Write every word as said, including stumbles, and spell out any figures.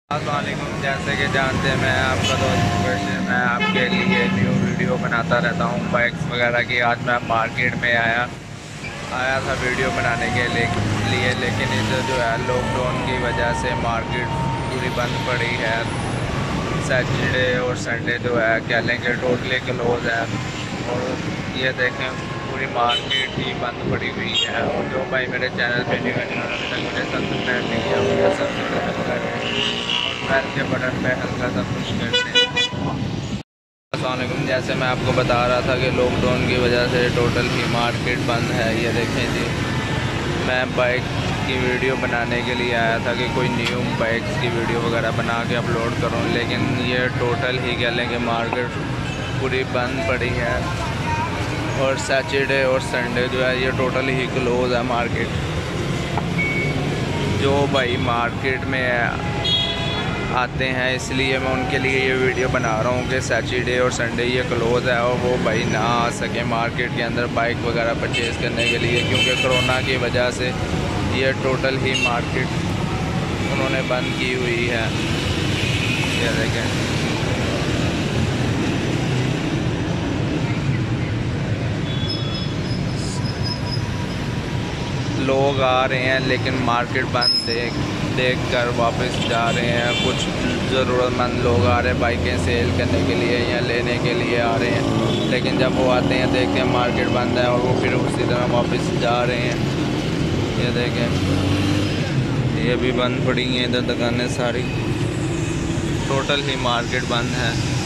अस्सलामुअलैकुम। जैसे कि जानते हैं मैं आपका दोस्त बशीर, मैं आपके लिए न्यू वीडियो बनाता रहता हूँ बाइक्स वगैरह की। आज मैं मार्केट में आया आया था वीडियो बनाने के लिए, लिए लेकिन इधर जो है लॉकडाउन की वजह से मार्केट पूरी बंद पड़ी है। सैटरडे और संडे जो है कह लें कि टोटली क्लोज है। और ये देखें पूरी मार्केट ही बंद पड़ी हुई है। और जो भाई मेरे चैनल पे न्यू है जिन्होंने अभी तक मुझे सब्सक्राइब नहीं किया मुझे सब्सक्राइब करें और बेल के बटन पे हल्का सा पुश कर दें। अस्सलामुअलैकुम। जैसे मैं आपको बता रहा था कि लॉकडाउन की वजह से टोटल ही मार्केट बंद है। ये देखें जी, मैं बाइक की वीडियो बनाने के लिए आया था कि कोई न्यू बाइक्स की वीडियो वगैरह बना के अपलोड करूं, लेकिन ये टोटल ही कह लें कि मार्केट पूरी बंद पड़ी है। और सैटरडे और संडे जो है ये टोटल ही क्लोज है मार्केट। जो भाई मार्केट में आते हैं इसलिए मैं उनके लिए ये वीडियो बना रहा हूँ कि सैटरडे और संडे ये क्लोज़ है और वो भाई ना आ सके मार्केट के अंदर बाइक वगैरह परचेज़ करने के लिए, क्योंकि कोरोना की वजह से ये टोटल ही मार्केट उन्होंने बंद की हुई है। ये देखें, लोग आ रहे हैं लेकिन मार्केट बंद देख देख कर वापस जा रहे हैं। कुछ ज़रूरतमंद लोग आ रहे हैं बाइकें सेल करने के लिए या लेने के लिए आ रहे हैं, लेकिन जब वो आते हैं देखते हैं मार्केट बंद है और वो फिर उसी तरह वापस जा रहे हैं। ये देखें, ये भी बंद पड़ी हैं इधर दुकानें सारी, टोटल ही मार्केट बंद है।